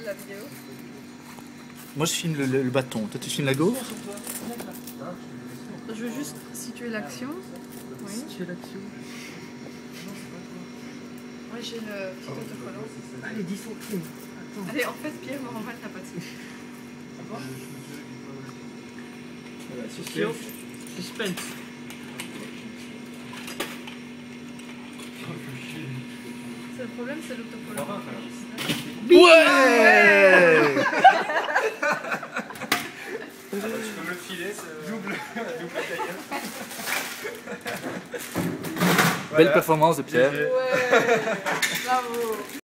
la vidéo. Moi je filme le bâton, toi tu filmes la gaufre. Je veux juste situer l'action. Oui. Situer l'action. Oui, j'ai le petit autocollant. Allez, 10 centimes. Attends. Allez, en fait, Pierre me remballe ta patine. Voilà, suspense. Suspense. C'est le problème, c'est l'autocollant. Ouais. Tu peux me le filer, double taille. Belle performance de Pierre. Ouais, bravo.